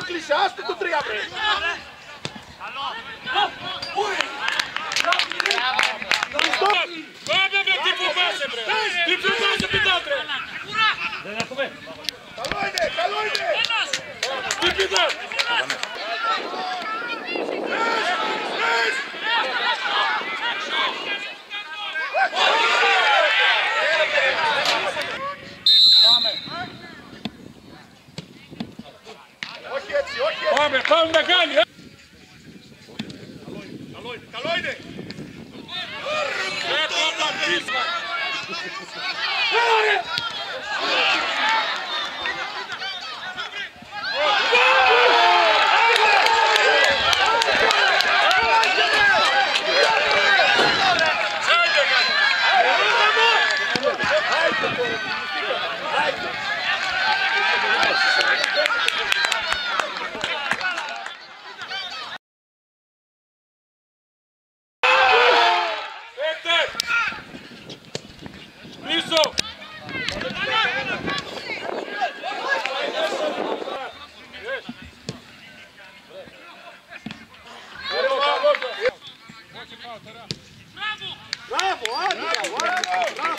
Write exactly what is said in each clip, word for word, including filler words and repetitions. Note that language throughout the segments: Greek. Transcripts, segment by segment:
κλείσε, άστο το τρία βρε. Πάμε με τι που πάσε βρε. Τι που πάσε πιτάτρε. Καλό είναι, καλό είναι. Τι πιτά. Όχι έτσι, όχι έτσι. Πάμε, πάμε μεγάλη. Καλό είναι, καλό είναι. Ε, το πίσω. Πίσω! Μπράβο, άντε, μπράβο.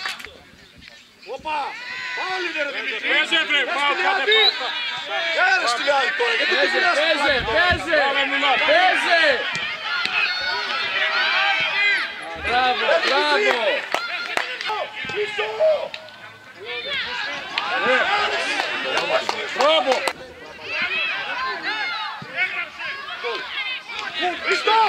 Οπα, πάλι ρε Δημητρή. Παίζε βρε, πάω κάτω πάτα. Έλα στη άλλη τώρα, γιατί δεν πειράζει. Παίζε, παίζε, παίζε! Μπράβο, μπράβο! Πίσω! Μπράβο! Χριστό!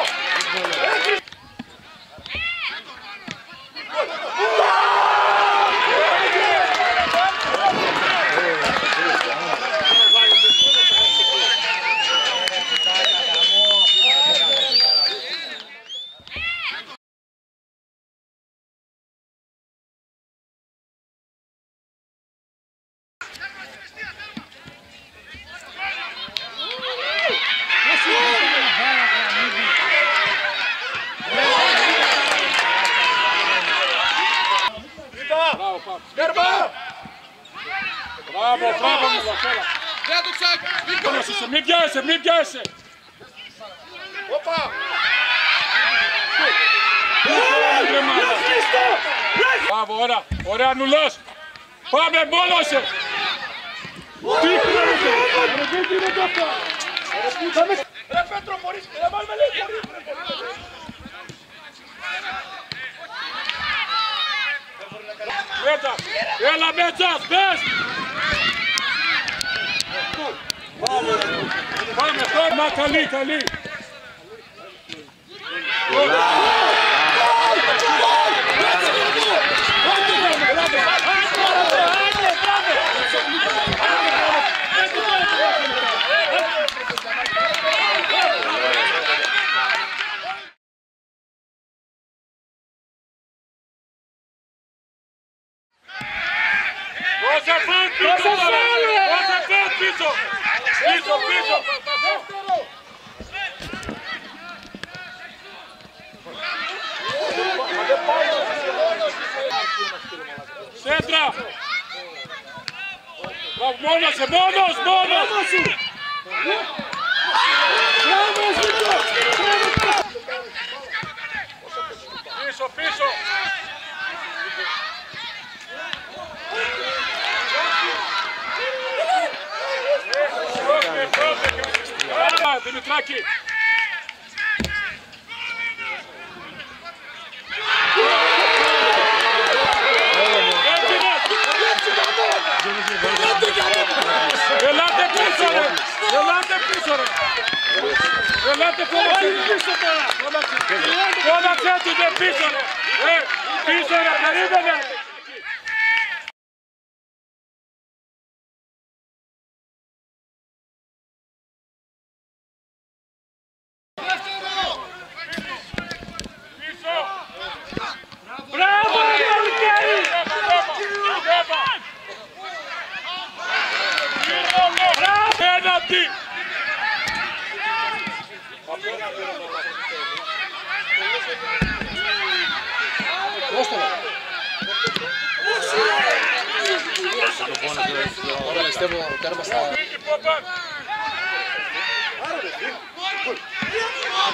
Σκέρμα! Μπράβο, μπράβο μου Βασέλα. Δεν το ξάκι! Μην πιάσαι, μην πιάσαι. Οπα! Μπράβο, ωραία, ωραία νουλός. Πάμε, μόνωσε. Τι χρειάζεται. Ρε Πέτρο, μπορείς, ρε βάλουμε λίγο χωρίς. Μέτσα, έλα Μέτσας, πες. Πάμε, πάμε, πάμε, καλή, καλή. Δώσε φαν πίσω, δώσε φαν πίσω. Πίσω, πίσω. Σέντρα. Μόνος, μόνος, μόνος. Πίσω, πίσω. Δημητράκη! Ελάτε πίσω ρε! Ελάτε πίσω ρε! Ελάτε πίσω τώρα! Φώναξε τους ρε πίσω ρε! Πίσω ρε! Περίμενε! Όταν πιστεύω τέρμα στα...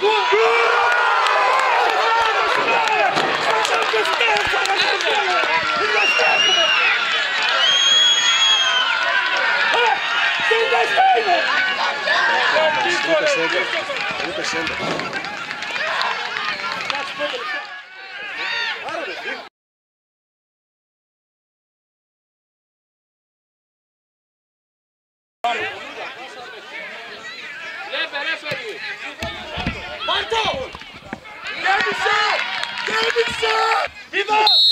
Lepe, referee! Marto! Gelmişsin! Gelmişsin! Viva!